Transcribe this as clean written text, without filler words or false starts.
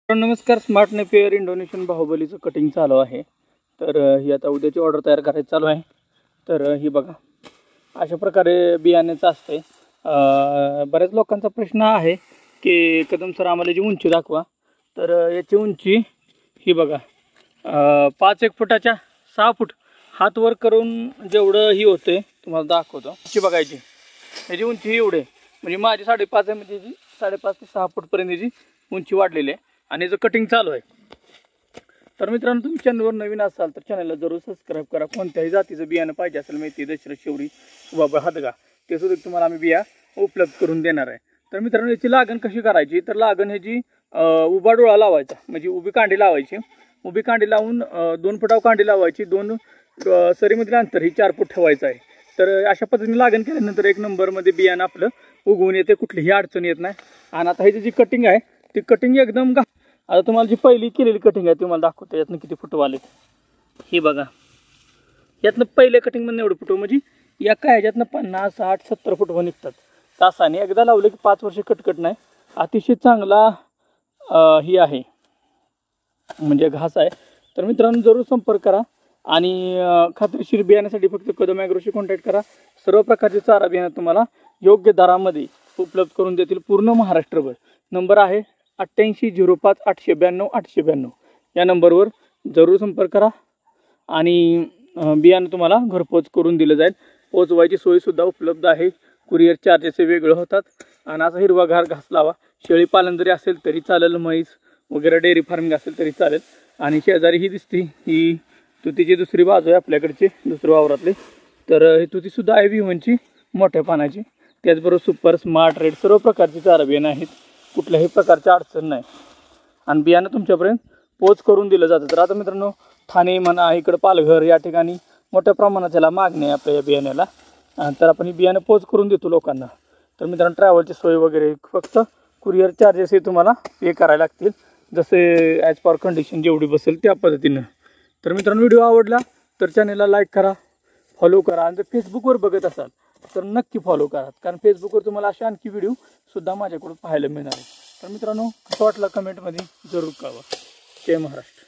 नमस्कार. Smart napier Indonesian बाहुबलीचं cutting चालू आहे. तर ही आता उद्याची ऑर्डर तयार करायची चालू आहे. तर ही बघा अशा प्रकारे बियाण्याचं असते. बऱ्याच लोकांचा प्रश्न आहे की कदम सर आम्हाला जी उंची दाखवा. तर याची उंची ही बघा 5 फुटाच्या 6 फूट हात वर करून जेवढं ही होते तुम्हाला दाखवतो. उंची बघायची, याची उंची ही एवढे म्हणजे माझी 5.5 आहे, म्हणजे जी 5.5 ते 6 फूटपर्यंत जी उंची वाढलेली आहे आणि याचं कटिंग चालू आहे. तर मित्रांनो, तुम्ही चॅनलवर नवीन असाल तर चॅनलला जरूर सबस्क्राईब करा. कोणत्याही जातीचं बियाणं पाहिजे असेल, मेथी, दशरथ, शेवरी, सुबाबा, हादगा, ते सुद्धा तुम्हाला आम्ही बिया उपलब्ध करून देणार आहे. तर मित्रांनो, याची लागण कशी करायची, तर लागण ह्याची उभा डोळा लावायचा, म्हणजे उभी कांडी लावायची. उभी कांडी लावून 2 फुटावर कांडी लावायची. 2 सरीमधील अंतर ही 4 फूट ठेवायचं आहे. तर अशा पद्धतीने लागण केल्यानंतर 1 नंबरमध्ये बियाणं आपलं उगवून येते, कुठलीही अडचण येत नाही. आणि आता ह्याची जी कटिंग आहे ती कटिंग एकदम आता तुम्हाला जी पहिली केलेली कटिंग आहे तुम्हाला दाखवतो. यातनं किती फुटवा आले ही बघा. यातनं पहिल्या कटिंगमध्ये एवढं फुटवं, म्हणजे या काय ह्याच्यातनं 50, 60, 70 फुटवं निघतात तासाने. एकदा लावलं की 5 वर्ष कटकट नाही. अतिशय चांगला ही आहे, म्हणजे घास आहे. तर मित्रांनो, जरूर संपर्क करा आणि खात्रीशीर बियाण्यासाठी फक्त कदम ॲग्रोशी कॉन्टॅक्ट करा. सर्व प्रकारचे चारा बियाणं तुम्हाला योग्य दरामध्ये उपलब्ध करून देतील पूर्ण महाराष्ट्रभर. नंबर आहे 8805 892 892. या नंबरवर जरूर संपर्क करा आणि बियाणं तुम्हाला घरपोच करून दिलं जाईल. पोचवायची सोयीसुद्धा उपलब्ध आहे. कुरिअर चार्जेस वेगळं होतात. आणि असा हिरवागार घास लावा. शेळी पालन जरी असेल तरी चालेल, म्हैस वगैरे डेअरी फार्मिंग असेल तरी चालेल. आणि शेजारी ही दिसती, ही तुतीची दुसरी बाजू आहे आपल्याकडची, दुसऱ्या वावरातली. तर ही तुतीसुद्धा आहे विवनची, मोठ्या पानाची. त्याचबरोबर सुपर, स्मार्ट, रेड सर्व प्रकारची चारा बियाणं आहेत. कुठल्याही प्रकारची अडचण नाही आणि बियाणं तुमच्यापर्यंत पोच करून दिलं जातं. तर आता मित्रांनो, ठाणे म्हणा, इकडं पालघर या ठिकाणी मोठ्या प्रमाणात याला मागणी आहे आपल्या या बियाण्याला. तर आपण ही बियाणं पोच करून देतो लोकांना. तर मित्रांनो, ट्रॅव्हलची सोय वगैरे फक्त कुरिअर चार्जेस हे तुम्हाला पे करायला लागतील, जसे ॲज पर कंडिशन जेवढी बसेल त्या पद्धतीनं. तर मित्रांनो, व्हिडिओ आवडला तर चॅनलला लाईक करा, फॉलो करा. आणि जर फेसबुकवर बघत असाल तर नक्की फॉलो करा, कारण फेसबुकवर तुम्हाला असे आणखी व्हिडिओसुद्धा माझ्याकडून पाहायला मिळणार आहे. तर मित्रांनो, कसं वाटलं कमेंटमध्ये जरूर कळवा. जय महाराष्ट्र.